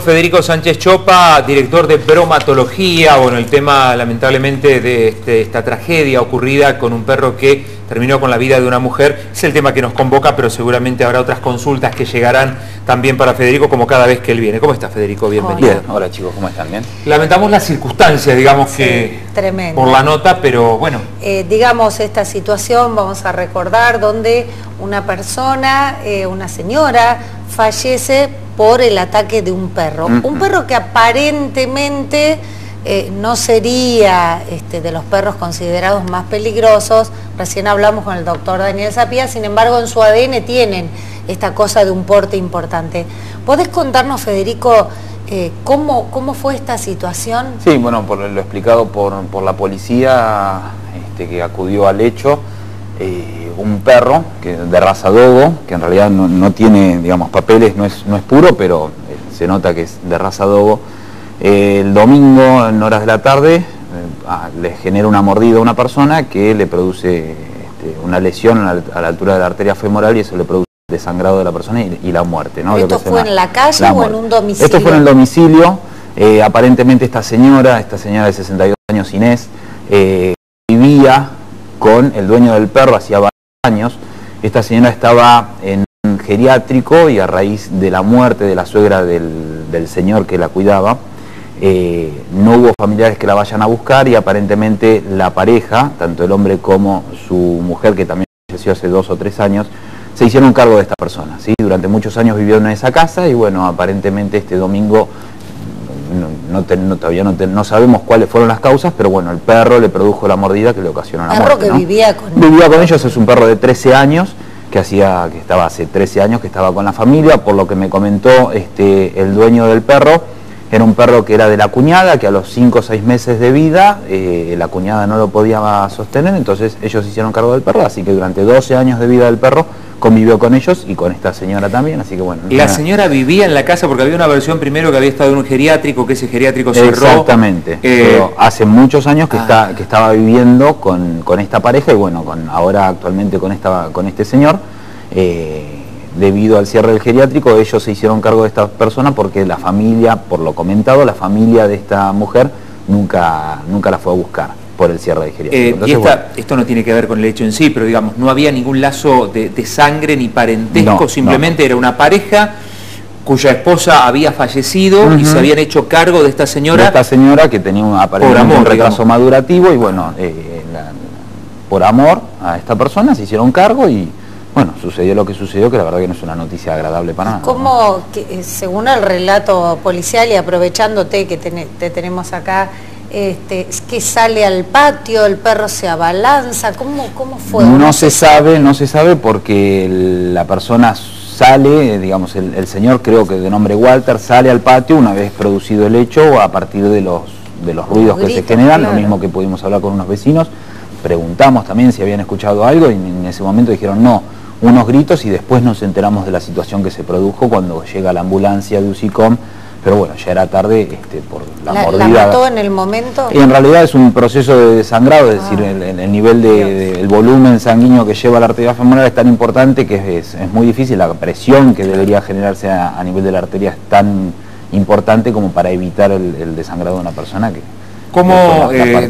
Federico Sánchez Chopa, director de bromatología. Bueno, el tema lamentablemente de esta tragedia ocurrida con un perro que terminó con la vida de una mujer es el tema que nos convoca, pero seguramente habrá otras consultas que llegarán también para Federico, como cada vez que él viene. ¿Cómo está, Federico? Bienvenido. Bien. Hola, chicos, ¿cómo están? ¿Bien? Lamentamos las circunstancias, digamos, Sí, que tremendo. por la nota, pero bueno. Digamos, esta situación, vamos a recordar, donde una persona, una señora, fallece por el ataque de un perro. Un perro que aparentemente no sería de los perros considerados más peligrosos. Recién hablamos con el doctor Daniel Sapia, sin embargo en su ADN tienen esta cosa de un porte importante. ¿Podés contarnos, Federico, cómo fue esta situación? Sí, bueno, lo explicado por la policía que acudió al hecho. Un perro de raza dogo, que en realidad no tiene, digamos, papeles, no es puro, pero se nota que es de raza dogo. El domingo, en horas de la tarde, le genera una mordida a una persona que le produce una lesión a la altura de la arteria femoral, y eso le produce el desangrado de la persona y la muerte, ¿no? ¿Esto fue en la calle o en un domicilio? Esto fue en el domicilio. Aparentemente esta señora de 62 años, Inés, vivía con el dueño del perro hacía varios años. Esta señora estaba en un geriátrico y a raíz de la muerte de la suegra del señor que la cuidaba, no hubo familiares que la vayan a buscar, y aparentemente la pareja, tanto el hombre como su mujer, que también falleció hace 2 o 3 años, se hicieron cargo de esta persona, ¿sí? Durante muchos años vivió en esa casa, y bueno, aparentemente este domingo todavía no sabemos cuáles fueron las causas, pero bueno, el perro le produjo la mordida que le ocasionó la muerte. ¿Perro que ¿no? vivía con ellos? Es un perro de 13 años, que estaba hace 13 años que estaba con la familia. Por lo que me comentó el dueño del perro, era un perro que era de la cuñada, que a los 5 o 6 meses de vida la cuñada no lo podía sostener, entonces ellos se hicieron cargo del perro, así que durante 12 años de vida del perro convivió con ellos y con esta señora también, así que bueno. ¿La señora vivía en la casa? Porque había una versión primero que había estado en un geriátrico, que ese geriátrico cerró. Exactamente, pero hace muchos años que estaba viviendo con esta pareja, y bueno, ahora actualmente con este señor. Debido al cierre del geriátrico, ellos se hicieron cargo de esta persona, porque la familia, por lo comentado, la familia de esta mujer nunca la fue a buscar por el cierre del geriátrico. Entonces, esto no tiene que ver con el hecho en sí, pero digamos, no había ningún lazo de sangre ni parentesco, simplemente era una pareja cuya esposa había fallecido y se habían hecho cargo de esta señora. De esta señora que tenía aparentemente un retraso madurativo, y bueno, por amor a esta persona se hicieron cargo, y bueno, sucedió lo que sucedió, que la verdad que no es una noticia agradable para nada. ¿Cómo, según el relato policial, y aprovechándote que te tenemos acá, que sale al patio, el perro se abalanza? ¿Cómo fue? No se sabe porque la persona sale, digamos, el señor, creo que de nombre Walter, sale al patio una vez producido el hecho, a partir de los ruidos que se generan, claro. Lo mismo que pudimos hablar con unos vecinos. Preguntamos también si habían escuchado algo, y en ese momento dijeron no, unos gritos, y después nos enteramos de la situación que se produjo cuando llega la ambulancia de UCICOM, pero bueno, ya era tarde por la mordida. ¿La mató en el momento? Y en realidad es un proceso de desangrado, es decir, el nivel el volumen sanguíneo que lleva la arteria femoral es tan importante que es muy difícil. La presión que debería generarse a nivel de la arteria es tan importante como para evitar el desangrado de una persona que... ¿Cómo,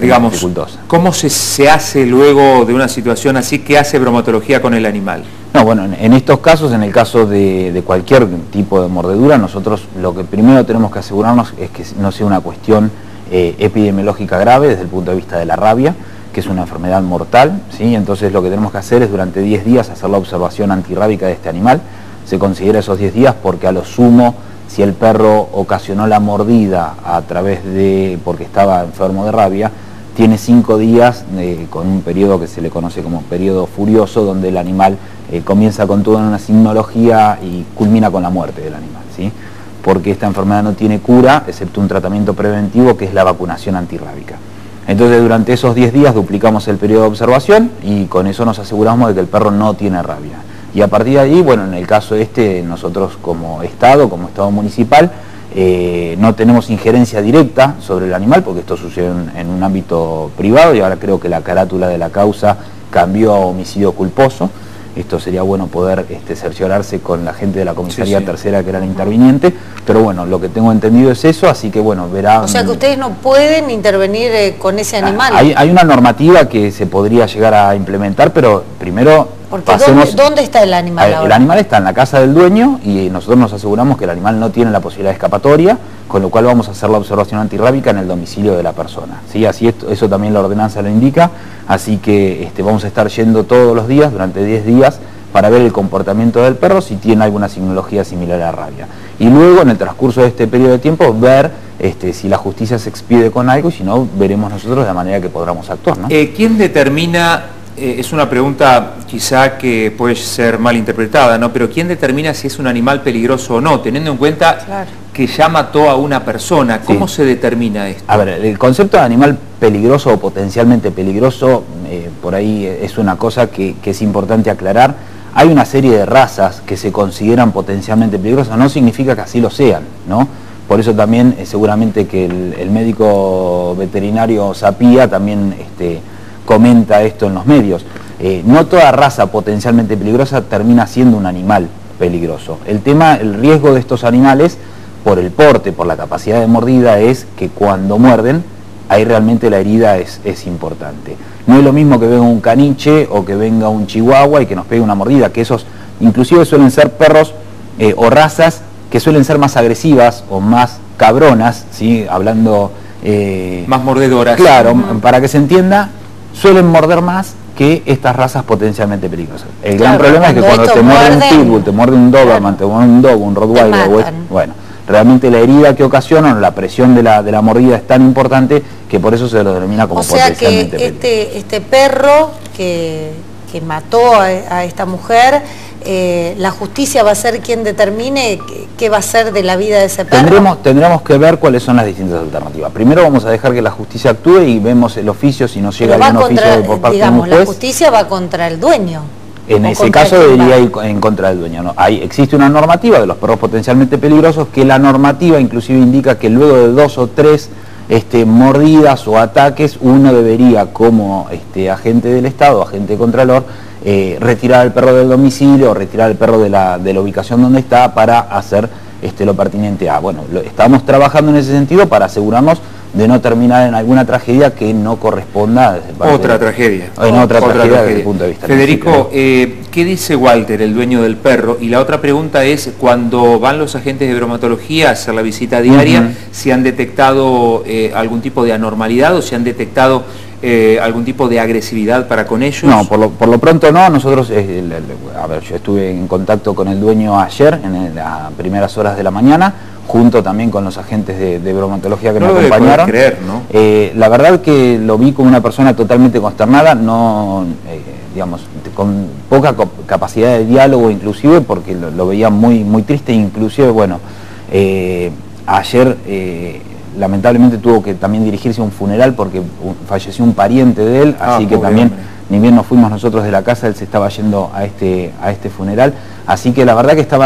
cómo se hace luego de una situación así? ¿Qué hace bromatología con el animal? No, bueno, en estos casos, en el caso de cualquier tipo de mordedura, nosotros lo que primero tenemos que asegurarnos es que no sea una cuestión epidemiológica grave desde el punto de vista de la rabia, que es una enfermedad mortal, ¿sí? Entonces lo que tenemos que hacer es durante 10 días hacer la observación antirrábica de este animal. Se considera esos 10 días porque a lo sumo, si el perro ocasionó la mordida porque estaba enfermo de rabia, tiene 5 días con un periodo que se le conoce como periodo furioso, donde el animal comienza con toda una signología y culmina con la muerte del animal, ¿sí? Porque esta enfermedad no tiene cura, excepto un tratamiento preventivo, que es la vacunación antirrábica. Entonces durante esos 10 días duplicamos el periodo de observación, y con eso nos aseguramos de que el perro no tiene rabia. Y a partir de ahí, bueno, en el caso nosotros como Estado municipal, no tenemos injerencia directa sobre el animal, porque esto sucede en un ámbito privado, y ahora creo que la carátula de la causa cambió a homicidio culposo. Esto sería bueno poder cerciorarse con la gente de la comisaría tercera, que era la interviniente, pero bueno, lo que tengo entendido es eso, así que bueno, verá... O sea que ustedes no pueden intervenir con ese animal. Hay una normativa que se podría llegar a implementar, pero primero... Porque ¿dónde está el animal ahora? El animal está en la casa del dueño y nosotros nos aseguramos que el animal no tiene la posibilidad de escapatoria, con lo cual vamos a hacer la observación antirrábica en el domicilio de la persona. ¿Sí? Así eso también la ordenanza lo indica, así que vamos a estar yendo todos los días, durante 10 días, para ver el comportamiento del perro, si tiene alguna simbología similar a la rabia. Y luego, en el transcurso de este periodo de tiempo, ver si la justicia se expide con algo y si no, veremos nosotros de la manera que podamos actuar, ¿no? ¿Quién determina, es una pregunta quizá que puede ser mal interpretada, ¿no? Pero ¿quién determina si es un animal peligroso o no? Teniendo en cuenta que ya mató a una persona, ¿cómo se determina esto? A ver, el concepto de animal peligroso o potencialmente peligroso, por ahí es una cosa que es importante aclarar. Hay una serie de razas que se consideran potencialmente peligrosas, no significa que así lo sean, ¿no? Por eso también seguramente que el médico veterinario Sapía también comenta esto en los medios. No toda raza potencialmente peligrosa termina siendo un animal peligroso. El riesgo de estos animales, por el porte, por la capacidad de mordida, es que cuando muerden, ahí realmente la herida es importante. No es lo mismo que venga un caniche o que venga un chihuahua y que nos pegue una mordida, que esos inclusive suelen ser perros o razas que suelen ser más agresivas o más cabronas, ¿sí? Hablando... más mordedoras. Claro, para que se entienda, suelen morder más que estas razas potencialmente peligrosas. El gran problema es que cuando te muerde un pitbull, te muerde un doberman, te muerde un dog, un rottweiler, bueno, realmente la herida que ocasionan, la presión de la mordida es tan importante que por eso se lo denomina como potencialmente peligroso. O sea que este perro que mató a esta mujer, la justicia va a ser quien determine qué va a ser de la vida de ese perro. Tendremos que ver cuáles son las distintas alternativas. Primero vamos a dejar que la justicia actúe y vemos el oficio, si nos llega algún oficio por parte de un juez. La justicia va contra el dueño. En ese caso debería ir en contra del dueño, ¿no? Existe una normativa de los perros potencialmente peligrosos, que la normativa inclusive indica que luego de 2 o 3 mordidas o ataques, uno debería, como agente del Estado, agente contralor, retirar al perro del domicilio o retirar al perro de la ubicación donde está para hacer lo pertinente a. Bueno, estamos trabajando en ese sentido para asegurarnos de no terminar en alguna tragedia que no corresponda. Otra tragedia. En otra tragedia desde el punto de vista. Federico, ¿qué dice Walter, el dueño del perro? Y la otra pregunta es, cuando van los agentes de bromatología a hacer la visita diaria, ¿si han detectado algún tipo de anormalidad o si han detectado algún tipo de agresividad para con ellos? No, por lo pronto no. Nosotros, a ver, yo estuve en contacto con el dueño ayer, en las primeras horas de la mañana, junto también con los agentes de bromatología que nos acompañaron. Creer, ¿no? La verdad que lo vi como una persona totalmente consternada, digamos, con poca capacidad de diálogo inclusive, porque lo veía muy, muy triste, inclusive, bueno, ayer lamentablemente tuvo que también dirigirse a un funeral porque falleció un pariente de él, así que también, ni bien nos fuimos nosotros de la casa, él se estaba yendo a este funeral. Así que la verdad que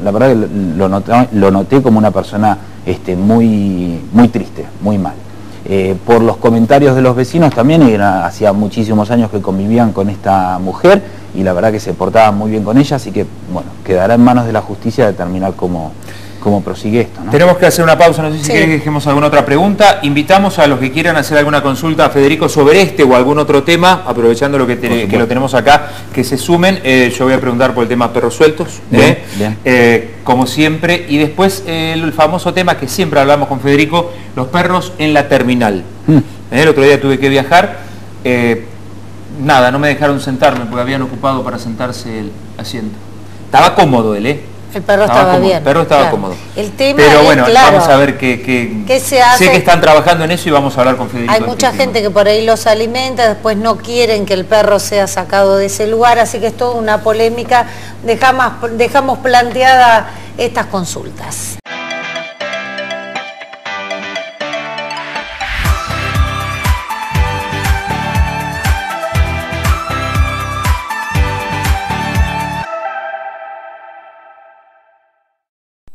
lo noté como una persona muy, muy triste, muy mal. Por los comentarios de los vecinos también, hacía muchísimos años que convivían con esta mujer y la verdad que se portaban muy bien con ella, así que bueno, quedará en manos de la justicia determinar cómo prosigue esto, ¿no? Tenemos que hacer una pausa, no sé si querés que dejemos alguna otra pregunta. Invitamos a los que quieran hacer alguna consulta a Federico sobre este o algún otro tema, aprovechando que lo tenemos acá, que se sumen. Yo voy a preguntar por el tema perros sueltos, bien. Como siempre, y después el famoso tema que siempre hablamos con Federico, los perros en la terminal. El otro día tuve que viajar, nada, no me dejaron sentarme porque habían ocupado para sentarse el asiento. Estaba cómodo él, El perro estaba bien. El perro estaba cómodo. El tema Pero bueno, es, vamos a ver qué se hace. Sé que están trabajando en eso y vamos a hablar con Federico. Hay mucha gente que por ahí los alimenta, después no quieren que el perro sea sacado de ese lugar, así que es toda una polémica. Dejamos planteadas estas consultas.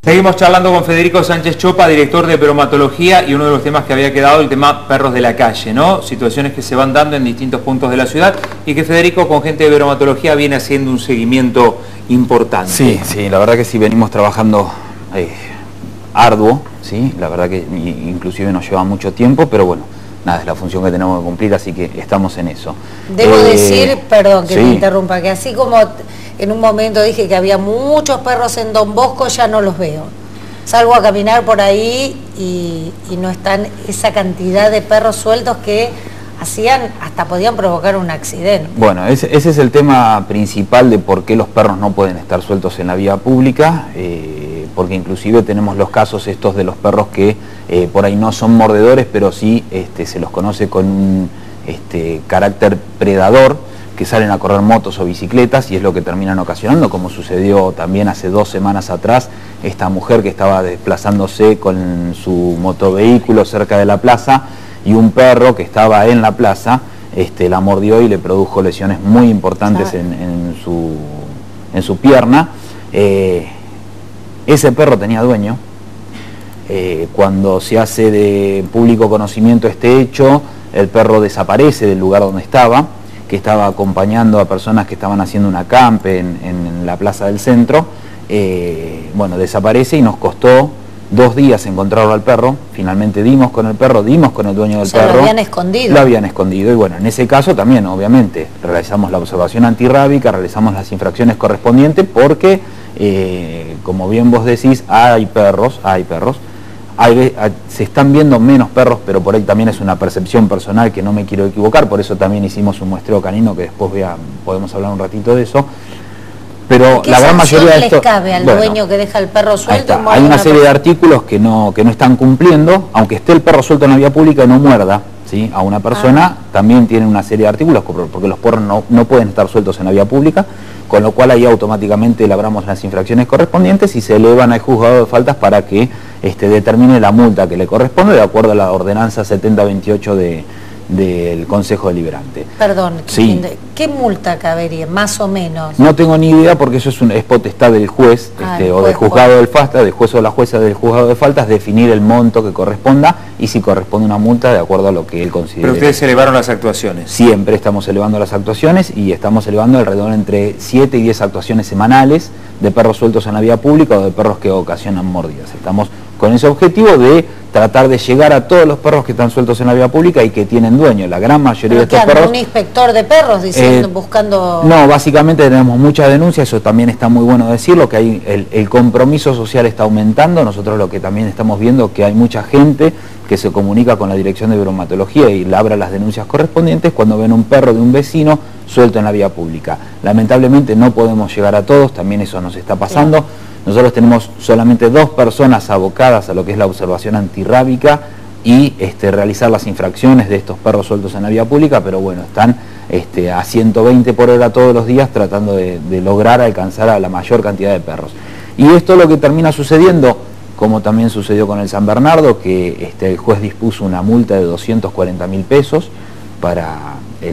Seguimos charlando con Federico Sánchez Chopa, director de Bromatología, y uno de los temas que había quedado, el tema perros de la calle, ¿no? Situaciones que se van dando en distintos puntos de la ciudad y que Federico, con gente de Bromatología, viene haciendo un seguimiento importante. Sí, sí, la verdad que sí, venimos trabajando arduo, ¿sí? La verdad que inclusive nos lleva mucho tiempo, pero bueno, nada, es la función que tenemos que cumplir, así que estamos en eso. Debo decir, perdón que te interrumpa, que así como en un momento dije que había muchos perros en Don Bosco, ya no los veo. Salgo a caminar por ahí y no están esa cantidad de perros sueltos que hasta podían provocar un accidente. Bueno, ese es el tema principal de por qué los perros no pueden estar sueltos en la vía pública, porque inclusive tenemos los casos estos de los perros que por ahí no son mordedores, pero sí se los conoce con un carácter predador, que salen a correr motos o bicicletas y es lo que terminan ocasionando, como sucedió también hace 2 semanas atrás, esta mujer que estaba desplazándose con su motovehículo cerca de la plaza y un perro que estaba en la plaza la mordió y le produjo lesiones muy importantes en su pierna. Ese perro tenía dueño. Cuando se hace de público conocimiento este hecho, el perro desaparece del lugar donde estaba, que estaba acompañando a personas que estaban haciendo un acampe en la plaza del centro. Bueno, desaparece y nos costó 2 días encontrarlo al perro. Finalmente dimos con el perro, dimos con el dueño del perro. Lo habían escondido. Lo habían escondido y bueno, en ese caso también, obviamente, realizamos la observación antirrábica, realizamos las infracciones correspondientes porque, como bien vos decís, hay perros. Se están viendo menos perros, pero por ahí también es una percepción personal que no me quiero equivocar, por eso también hicimos un muestreo canino, que después podemos hablar un ratito de eso. Pero la gran mayoría de esto... ¿Qué cabe al dueño que deja el perro suelto? Hay una serie de artículos que no están cumpliendo, aunque esté el perro suelto en la vía pública y no muerda, ¿sí? A una persona, también tienen una serie de artículos, porque los perros no pueden estar sueltos en la vía pública, con lo cual ahí automáticamente elaboramos las infracciones correspondientes y se elevan al juzgado de faltas para que determine la multa que le corresponde de acuerdo a la ordenanza 7028 del Consejo Deliberante. Perdón, sí. ¿Qué multa cabería, más o menos? No tengo ni idea porque eso es potestad del juez, o del juzgado del falta, del juez o la jueza del juzgado de faltas, definir el monto que corresponda y si corresponde una multa de acuerdo a lo que él considere. Pero ustedes elevaron las actuaciones. Siempre estamos elevando las actuaciones y estamos elevando alrededor entre 7 y 10 actuaciones semanales de perros sueltos en la vía pública o de perros que ocasionan mordidas. Estamos con ese objetivo de tratar de llegar a todos los perros que están sueltos en la vía pública y que tienen dueño. La gran mayoría de estos perros... ¿Un inspector de perros buscando...? No, básicamente tenemos muchas denuncias, eso también está muy bueno decirlo, que hay el compromiso social está aumentando. Nosotros lo que también estamos viendo es que hay mucha gente que se comunica con la Dirección de Bromatología y labra las denuncias correspondientes cuando ven un perro de un vecino suelto en la vía pública. Lamentablemente no podemos llegar a todos, también eso nos está pasando. Nosotros tenemos solamente 2 personas abocadas a lo que es la observación antirrábica y realizar las infracciones de estos perros sueltos en la vía pública, pero bueno, están a 120 por hora todos los días tratando de lograr alcanzar a la mayor cantidad de perros. Y esto es lo que termina sucediendo, como también sucedió con el San Bernardo, que el juez dispuso una multa de 240.000 pesos para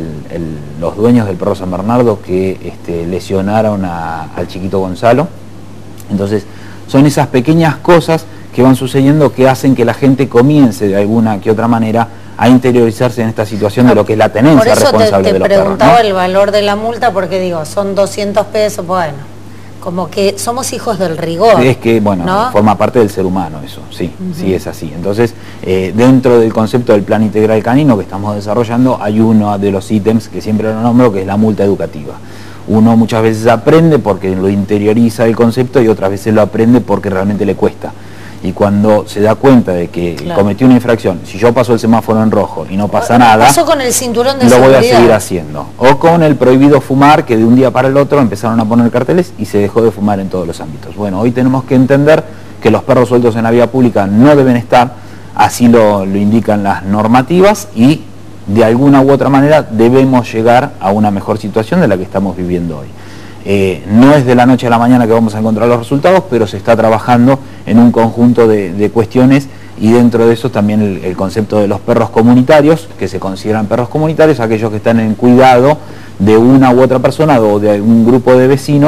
los dueños del perro San Bernardo que lesionaron al chiquito Gonzalo. Entonces, son esas pequeñas cosas que van sucediendo que hacen que la gente comience de alguna que otra manera a interiorizarse en esta situación de lo que es la tenencia responsable de los perros. Por eso te preguntaba el valor de la multa, porque digo, son 200 pesos, bueno, como que somos hijos del rigor. Es que, bueno, ¿no? Forma parte del ser humano eso, sí, sí es así. Entonces, dentro del concepto del plan integral canino que estamos desarrollando, hay uno de los ítems que siempre lo nombro, que es la multa educativa. Uno muchas veces aprende porque lo interioriza el concepto y otras veces lo aprende porque realmente le cuesta. Y cuando se da cuenta de que cometió una infracción, si yo paso el semáforo en rojo y no pasa nada, pasó con el cinturón de lo seguridad. Voy a seguir haciendo. O con el prohibido fumar, que de un día para el otro empezaron a poner carteles y se dejó de fumar en todos los ámbitos. Bueno, hoy tenemos que entender que los perros sueltos en la vía pública no deben estar, así lo indican las normativas y de alguna u otra manera debemos llegar a una mejor situación de la que estamos viviendo hoy. No es de la noche a la mañana que vamos a encontrar los resultados, pero se está trabajando en un conjunto de cuestiones y dentro de eso también el concepto de los perros comunitarios, que se consideran perros comunitarios, aquellos que están en cuidado de una u otra persona o de algún grupo de vecinos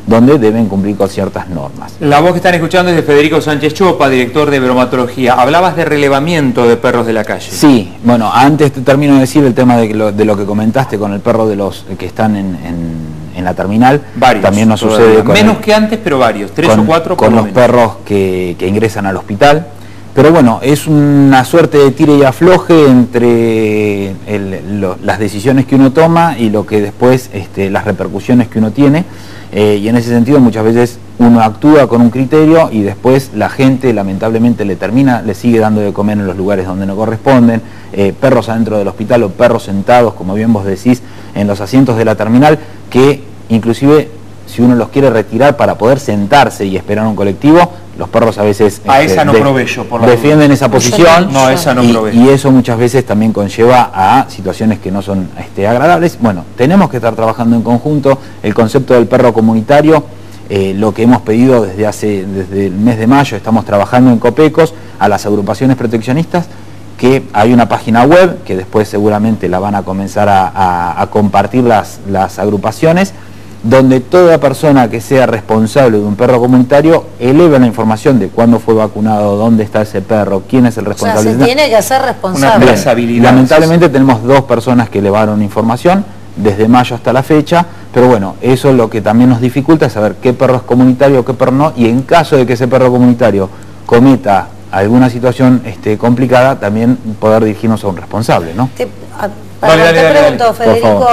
donde deben cumplir con ciertas normas. La voz que están escuchando es de Federico Sánchez Chopa, director de bromatología. Hablabas de relevamiento de perros de la calle. Sí, bueno, antes te termino de decir el tema de lo que comentaste con el perro de los que están en la terminal. Varios. También nos sucede con menos que antes, pero varios, 3 o 4 por con lo los menos. perros que ingresan al hospital. Pero bueno, es una suerte de tire y afloje entre las decisiones que uno toma y lo que después, las repercusiones que uno tiene. Y en ese sentido muchas veces uno actúa con un criterio y después la gente lamentablemente le sigue dando de comer en los lugares donde no corresponden, perros adentro del hospital o perros sentados, como bien vos decís, en los asientos de la terminal, que inclusive si uno los quiere retirar para poder sentarse y esperar un colectivo, los perros a veces esa no proveyó, por la defienden esa posición. No, esa no proveyó. Y eso muchas veces también conlleva a situaciones que no son agradables. Bueno, tenemos que estar trabajando en conjunto. El concepto del perro comunitario, lo que hemos pedido desde el mes de mayo, estamos trabajando en Copecos a las agrupaciones proteccionistas, que hay una página web que después seguramente la van a comenzar a compartir las agrupaciones, donde toda persona que sea responsable de un perro comunitario eleve la información de cuándo fue vacunado, dónde está ese perro, quién es el responsable. O sea, se tiene que hacer responsable. Una trazabilidad. Lamentablemente tenemos 2 personas que elevaron información desde mayo hasta la fecha, pero bueno, eso es lo que también nos dificulta, es saber qué perro es comunitario o qué perro no, y en caso de que ese perro comunitario cometa alguna situación complicada, también poder dirigirnos a un responsable, ¿no? Te pregunto, Federico,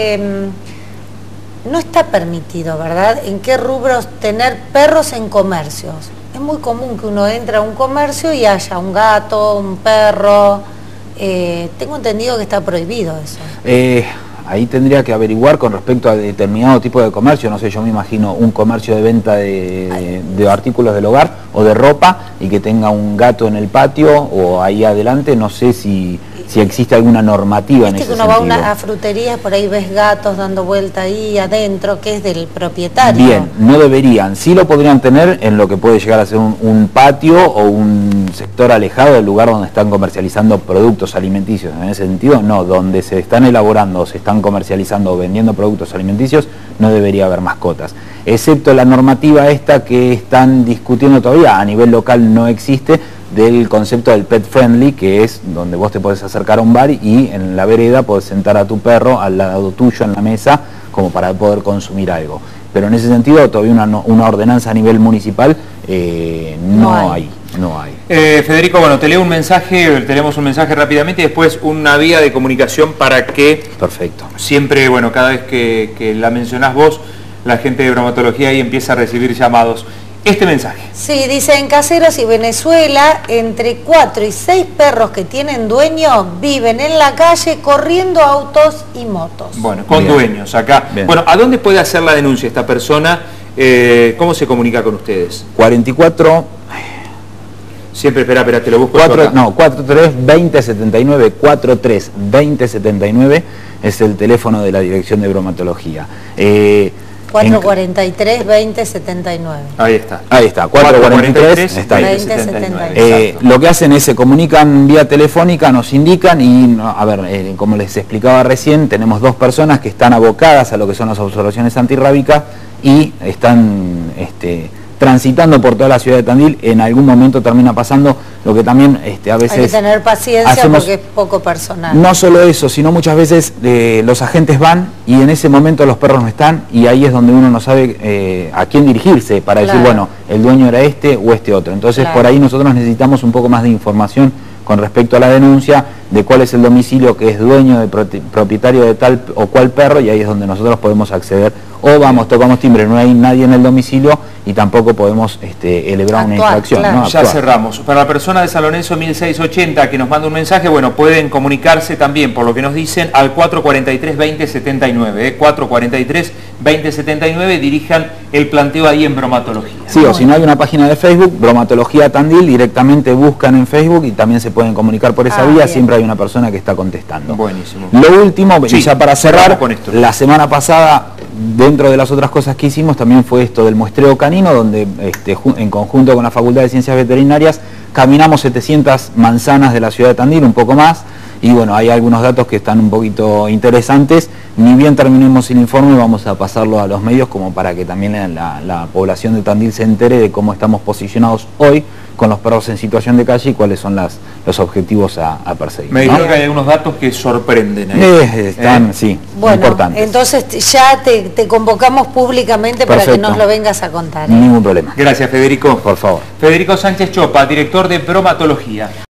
no está permitido, ¿verdad? ¿En qué rubros tener perros en comercios? Es muy común que uno entre a un comercio y haya un gato, un perro. Tengo entendido que está prohibido eso. Ahí tendría que averiguar con respecto a determinado tipo de comercio, no sé, yo me imagino un comercio de venta de artículos del hogar o de ropa y que tenga un gato en el patio o ahí adelante, no sé si existe alguna normativa en ese sentido. Uno va a fruterías, por ahí ves gatos dando vuelta ahí adentro, que es del propietario. Bien, no deberían, sí lo podrían tener en lo que puede llegar a ser un patio o un sector alejado del lugar donde están comercializando productos alimenticios. En ese sentido, no, donde se están elaborando, se están comercializando o vendiendo productos alimenticios, no debería haber mascotas. Excepto la normativa esta que están discutiendo todavía, a nivel local no existe, del concepto del pet friendly, que es donde vos te podés acercar a un bar y en la vereda podés sentar a tu perro al lado tuyo en la mesa como para poder consumir algo. Pero en ese sentido todavía una ordenanza a nivel municipal no hay. Federico, bueno, te leo un mensaje, tenemos un mensaje rápidamente y después una vía de comunicación para que... Perfecto. Siempre, bueno, cada vez que la mencionás vos, la gente de bromatología ahí empieza a recibir llamados. Este mensaje. Sí, dice, en Caseros y Venezuela, entre 4 y 6 perros que tienen dueño viven en la calle corriendo autos y motos. Bueno, con Bien. dueños acá. Bien. Bueno, ¿a dónde puede hacer la denuncia esta persona? ¿Cómo se comunica con ustedes? 44... Siempre, espera, te lo busco. 43-2079, 43-2079 es el teléfono de la Dirección de Bromatología. 443-2079. Ahí está. Ahí está, 443 está ahí. 2079. Lo que hacen es se comunican vía telefónica, nos indican y, como les explicaba recién, tenemos 2 personas que están abocadas a lo que son las observaciones antirrábicas y están transitando por toda la ciudad de Tandil. En algún momento termina pasando lo que también a veces... Hay que tener paciencia porque es poco personal. No solo eso, sino muchas veces los agentes van y en ese momento los perros no están y ahí es donde uno no sabe a quién dirigirse para decir, bueno, el dueño era este o este otro. Entonces por ahí nosotros necesitamos un poco más de información con respecto a la denuncia, de cuál es el domicilio que es dueño, propietario de tal o cual perro, y ahí es donde nosotros podemos acceder. O tocamos timbre, no hay nadie en el domicilio y tampoco podemos elevar una infracción. Claro. ¿no? Ya cerramos. Para la persona de San Lorenzo 1680 que nos manda un mensaje, bueno, pueden comunicarse también, por lo que nos dicen, al 443-2079. 443-2079, dirijan el planteo ahí en bromatología. Sí, o si no hay una página de Facebook, Bromatología Tandil, directamente buscan en Facebook y también se pueden comunicar por esa vía, bien. Siempre hay una persona que está contestando. Buenísimo. Lo último, Sí, ya para cerrar, con esto. la semana pasada, dentro de las otras cosas que hicimos, también fue esto del muestreo canino, donde en conjunto con la Facultad de Ciencias Veterinarias caminamos 700 manzanas de la ciudad de Tandil, un poco más, y bueno, hay algunos datos que están un poquito interesantes, Ni bien terminemos el informe, vamos a pasarlo a los medios como para que también la población de Tandil se entere de cómo estamos posicionados hoy con los perros en situación de calle y cuáles son los objetivos a perseguir. Me dijeron que hay algunos datos que sorprenden ahí. Están, sí, bueno, importantes. Entonces ya te convocamos públicamente. Perfecto. Para que nos lo vengas a contar. Ningún problema. Gracias, Federico. Por favor. Federico Sánchez Chopa, director de bromatología.